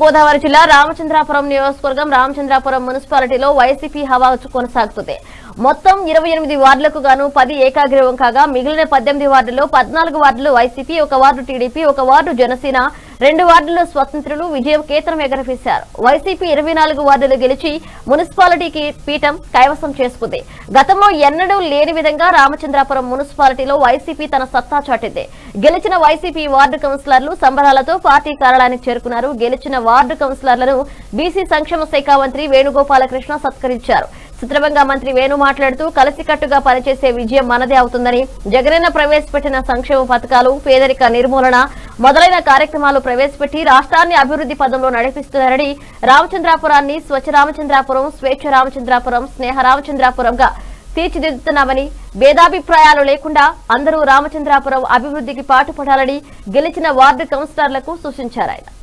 గోదావరి జిల్లా రామచంద్రాపురం నియోజకవర్గం రామచంద్రాపురం మున్సిపాలిటీలో వైసీపీ హవా కొనసాగుతుంది. మొత్తం 28 వార్డులకు గాను 10 ఏకాగ్రీవం కాగా మిగిలిన 18 వార్డుల్లో 14 వార్డులు YCP, 1 ward TDP, 1 ward Janasena, 2 వార్డుల్లో స్వతంత్రులు విజయం కేతనం ఎగరవేశారు. వైసీపీ 24 వార్డులు గెలిచి మున్సిపాలిటీకి పీఠం కైవసం చేసుకుంది. గతంలో ఎన్నడూ లేని విధంగా రామచంద్రాపురం మున్సిపాలిటీలో వైసీపీ తన సత్తా చాటింది. గెలిచిన వైసీపీ వార్డు కౌన్సిలర్లు సంబరాలతో పార్టీ కార్యాలయానికి చేరుకున్నారు. గెలిచిన వార్డు కౌన్సిలర్లను బీసీ సంక్షేమ శాఖ మంత్రి వేణుగోపాలకృష్ణ సత్కరించారు. సందర్భంగా మంత్రి వేణు మాట్లాడుతూ కలిసికట్టుగా పనిచేసే విజయం మనదే అవుతుందని, జగనన్న ప్రవేశపెట్టిన సంక్షేమ పథకాలు, పేదరిక నిర్మూలన మొదలైన కార్యక్రమాలు ప్రవేశపెట్టి రాష్ట్రాన్ని అభివృద్ధి పదంలో నడిపిస్తున్నారని, రామచంద్రాపురాన్ని స్వచ్ఛ రామచంద్రాపురం, స్వేచ్ఛ రామచంద్రాపురం, స్నేహ రామచంద్రాపురంగా తీర్చిదిద్దుతున్నామని, భేదాభిప్రాయాలు లేకుండా అందరూ రామచంద్రాపురం అభివృద్ధికి పాటుపడాలని గెలిచిన వార్డు కౌన్సిలర్లకు సూచించారు. ఆయన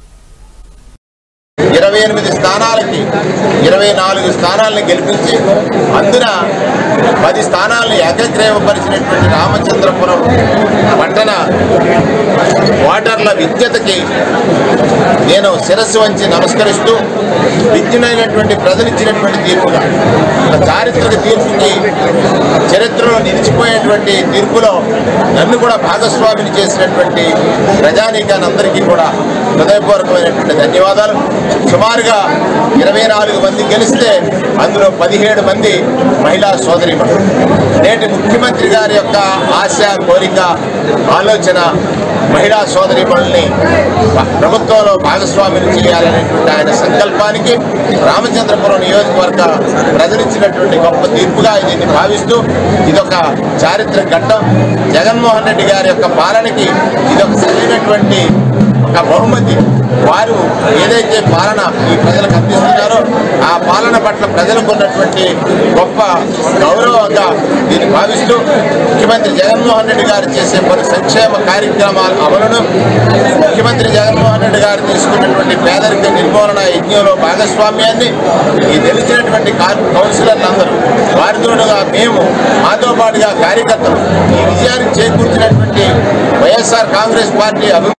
28 స్థానాలకి 24 స్థానాలను గెలిపించి అందున 10 స్థానాలను ఏకగ్రీవపరిచినటువంటి రామచంద్రపురం పట్టణ ఓటర్ల విజ్ఞతకి నేను శిరస్సు వంచి నమస్కరిస్తూ, విజ్ఞులైనటువంటి ప్రజలిచ్చినటువంటి తీర్పుగా చారిత్రక తీర్పుకి చరిత్రలో నిలిచిపోయేటువంటి తీర్పులో నన్ను కూడా భాగస్వామిని చేసినటువంటి ప్రజానీకాన్ని అందరికీ కూడా హృదయపూర్వకమైనటువంటి ధన్యవాదాలు. సుమారుగా 24 మంది గెలిస్తే అందులో 17 మంది మహిళా సోదరీమణులు. నేటి ముఖ్యమంత్రి గారి యొక్క ఆశ, కోరిక, ఆలోచన మహిళా సోదరీమణుల్ని ప్రభుత్వంలో భాగస్వామిని చేయాలనేటువంటి ఆయన సంకల్పానికి రామచంద్రపురం నియోజకవర్గ ప్రజలిచ్చినటువంటి గొప్ప తీర్పుగా దీన్ని భావిస్తూ ఇదొక చారిత్రక ఘట్టం. జగన్మోహన్ రెడ్డి గారి యొక్క పాలనకి ఇదొక సరైనటువంటి ఒక బహుమతి. వారు ఏదైతే పాలన ఈ ప్రజలకు అందిస్తున్నారో ఆ పాలన పట్ల ప్రజలకు ఉన్నటువంటి గొప్ప గౌరవంగా దీన్ని భావిస్తూ ముఖ్యమంత్రి జగన్మోహన్ రెడ్డి గారు చేసే పలు సంక్షేమ కార్యక్రమాల అమలును, ముఖ్యమంత్రి జగన్మోహన్ రెడ్డి గారు తీసుకున్నటువంటి పేదరిక నిర్మూలన యజ్ఞంలో భాగస్వామ్యాన్ని ఈ తెలిసినటువంటి కౌన్సిలర్లందరూ, వారితోడుగా మేము, మాతో పాటుగా కార్యకర్తలు ఈ విజయాన్ని చేకూర్చినటువంటి వైఎస్ఆర్ కాంగ్రెస్ పార్టీ